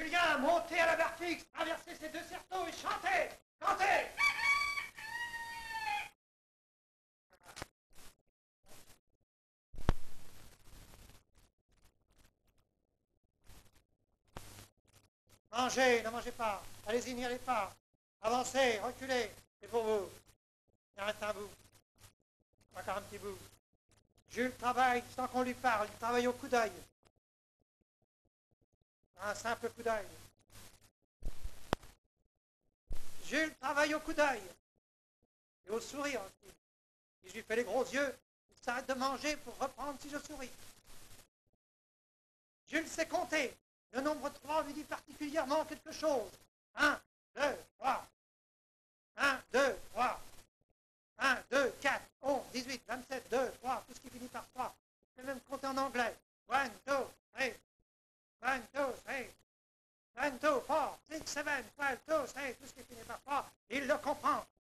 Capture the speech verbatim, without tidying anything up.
Julien, montez à la barre fixe, traversez ces deux cerceaux et chantez. Chantez. Mangez, ne mangez pas. Allez-y, n'y allez pas. Avancez, reculez. C'est pour vous. Il en reste un bout. Encore un petit bout. Jules travaille sans qu'on lui parle. Il travaille au coup d'œil. Un simple coup d'œil. Jules travaille au coup d'œil. Et au sourire aussi. Si je lui fais les gros yeux, il s'arrête de manger pour reprendre si je souris. Jules sait compter. Le nombre trois lui dit particulièrement quelque chose. Un, deux, trois. Un, deux, trois. Un, deux, quatre, onze, dix-huit, vingt-sept, deux, trois, tout ce qui finit par trois. Je peux même compter en anglais. One, two, three. One, two, three. One, two, four, six, seven, twelve, two, three, tout ce qui finit par trois. Il le comprend.